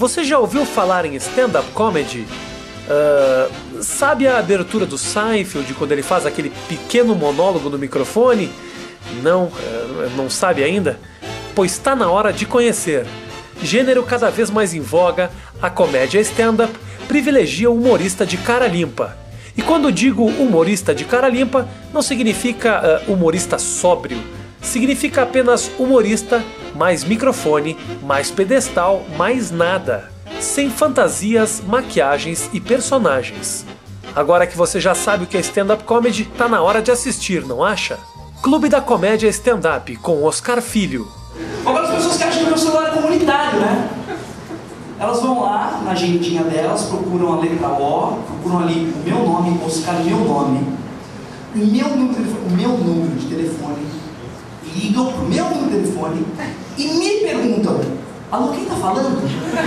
Você já ouviu falar em stand-up comedy? Sabe a abertura do Seinfeld, quando ele faz aquele pequeno monólogo no microfone? Não sabe ainda? Pois está na hora de conhecer. Gênero cada vez mais em voga, a comédia stand-up privilegia o humorista de cara limpa. E quando digo humorista de cara limpa, não significa humorista sóbrio. Significa apenas humorista, mais microfone, mais pedestal, mais nada. Sem fantasias, maquiagens e personagens. Agora que você já sabe o que é stand-up comedy, tá na hora de assistir, não acha? Clube da Comédia Stand-up, com Oscar Filho. Agora as pessoas que acham que o meu celular é comunitário, né? Elas vão lá, na agendinha delas, procuram a letra O, procuram ali o meu nome, Oscar, meu nome, o meu número de telefone, ligam pro meu número de telefone e me perguntam: alô, quem tá falando?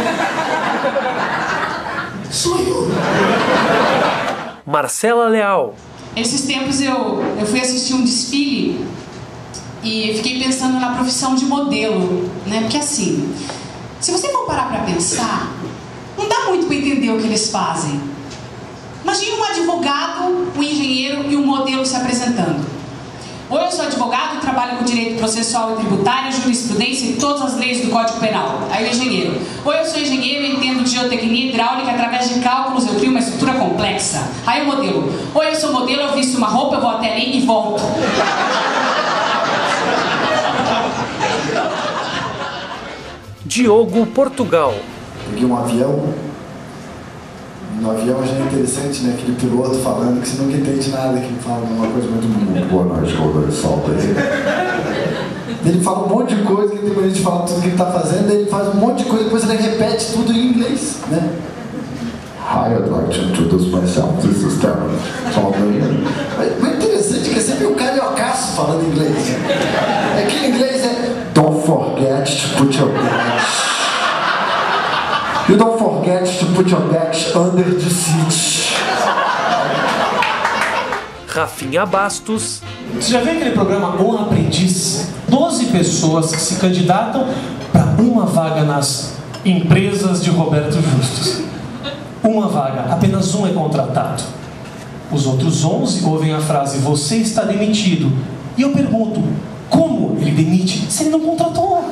Sou eu. Marcela Leal. Esses tempos eu fui assistir um desfile e fiquei pensando na profissão de modelo, né? Porque assim, se você for parar pra pensar, não dá muito pra entender o que eles fazem. Imagine um advogado, um engenheiro e um modelo se apresentando. Ou eu sou advogado e trabalho com direito processual e tributário, jurisprudência e todas as leis do Código Penal. Aí o engenheiro. Ou eu sou engenheiro e entendo de geotecnia hidráulica, através de cálculos eu crio uma estrutura complexa. Aí o modelo. Ou eu sou modelo, eu visto uma roupa, eu vou até ali e volto. Diogo Portugal. Peguei um avião. No avião já é interessante, né? Aquele piloto falando que você nunca entende nada, que ele fala uma coisa muito boa noite, Robert, solta aí. Ele fala um monte de coisa, que depois a gente fala tudo que ele tá fazendo, ele faz um monte de coisa, depois ele repete tudo em inglês, né? Hi, I'd like to introduce myself, this is Darren. Mas o interessante é que é sempre um cariocaço falando inglês. É que em inglês é don't forget to put your bags. You don't forget to put your bags under the seat. Rafinha Bastos. Você já viu aquele programa O Aprendiz? 12 pessoas que se candidatam para uma vaga nas empresas de Roberto Justus. Uma vaga, apenas um é contratado. Os outros 11 ouvem a frase: você está demitido. E eu pergunto: como ele demite se ele não contratou?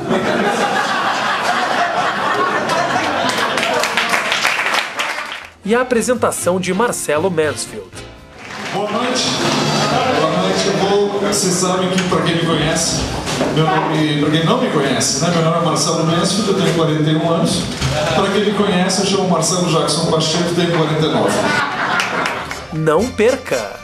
E a apresentação de Marcelo Mansfield. Boa noite. Boa noite. Vocês sabem que, para quem me conhece, meu nome, para quem não me conhece, né? Meu nome é Marcelo Mansfield, eu tenho 41 anos. Para quem me conhece, eu chamo Marcelo Jackson Pacheco, tenho 49. Não perca!